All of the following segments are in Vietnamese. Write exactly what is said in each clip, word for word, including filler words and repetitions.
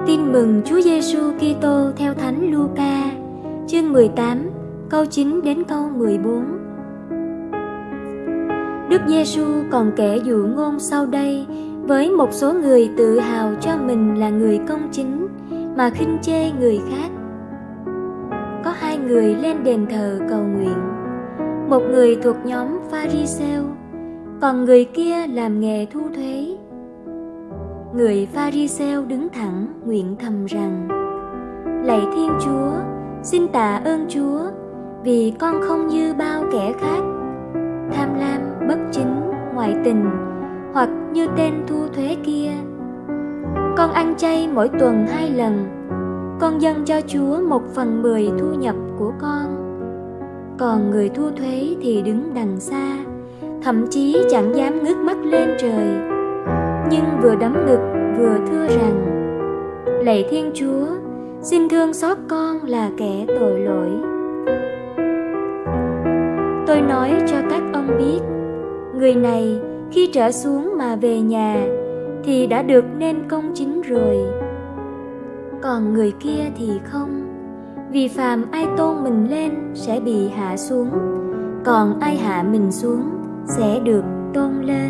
Tin mừng Chúa Giêsu Kitô theo Thánh Luca, chương mười tám, câu chín đến câu mười bốn. Đức Giêsu còn kể dụ ngôn sau đây với một số người tự hào cho mình là người công chính mà khinh chê người khác. Có hai người lên đền thờ cầu nguyện, một người thuộc nhóm Pha-ri-sêu, còn người kia làm nghề thu thuế. Người Pha-ri-sêu đứng thẳng nguyện thầm rằng: Lạy Thiên Chúa, xin tạ ơn Chúa, vì con không như bao kẻ khác, tham lam, bất chính, ngoại tình, hoặc như tên thu thuế kia. Con ăn chay mỗi tuần hai lần, con dâng cho Chúa một phần mười thu nhập của con. Còn người thu thuế thì đứng đằng xa, thậm chí chẳng dám ngước mắt lên trời, nhưng vừa đấm ngực vừa thưa rằng: Lạy Thiên Chúa, xin thương xót con là kẻ tội lỗi. Tôi nói cho các ông biết, người này khi trở xuống mà về nhà thì đã được nên công chính rồi. Còn người kia thì không, vì phàm ai tôn mình lên sẽ bị hạ xuống, còn ai hạ mình xuống sẽ được tôn lên.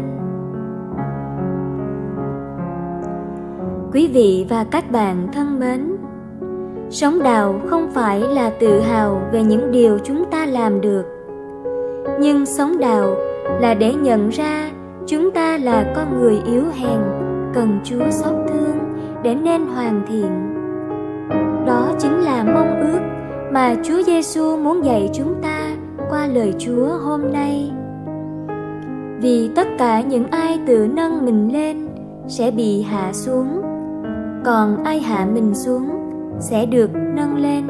Quý vị và các bạn thân mến, sống đạo không phải là tự hào về những điều chúng ta làm được, nhưng sống đạo là để nhận ra chúng ta là con người yếu hèn, cần Chúa xót thương để nên hoàn thiện. Đó chính là mong ước mà Chúa Giêsu muốn dạy chúng ta qua lời Chúa hôm nay. Vì tất cả những ai tự nâng mình lên sẽ bị hạ xuống, còn ai hạ mình xuống sẽ được nâng lên.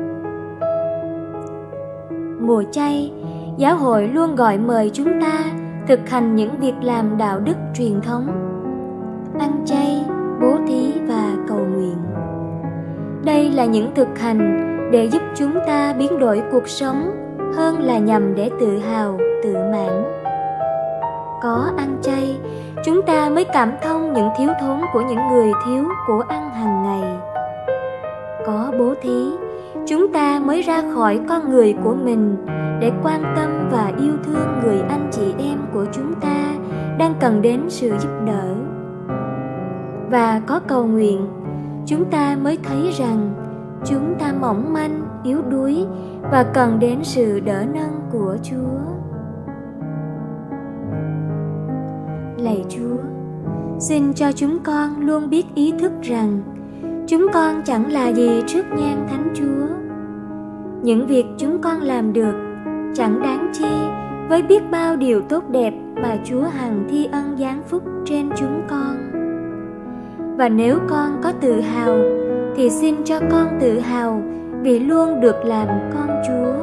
Mùa chay, giáo hội luôn gọi mời chúng ta thực hành những việc làm đạo đức truyền thống: ăn chay, bố thí và cầu nguyện. Đây là những thực hành để giúp chúng ta biến đổi cuộc sống hơn là nhằm để tự hào, tự mãn. Có ăn chay, chúng ta mới cảm thông những thiếu thốn của những người thiếu của ăn hàng ngày. Có bố thí, chúng ta mới ra khỏi con người của mình để quan tâm và yêu thương người anh chị em của chúng ta đang cần đến sự giúp đỡ. Và có cầu nguyện, chúng ta mới thấy rằng chúng ta mỏng manh, yếu đuối và cần đến sự đỡ nâng của Chúa. Lạy Chúa, xin cho chúng con luôn biết ý thức rằng chúng con chẳng là gì trước nhan Thánh Chúa. Những việc chúng con làm được chẳng đáng chi với biết bao điều tốt đẹp mà Chúa hằng thi ân giáng phúc trên chúng con. Và nếu con có tự hào thì xin cho con tự hào vì luôn được làm con Chúa.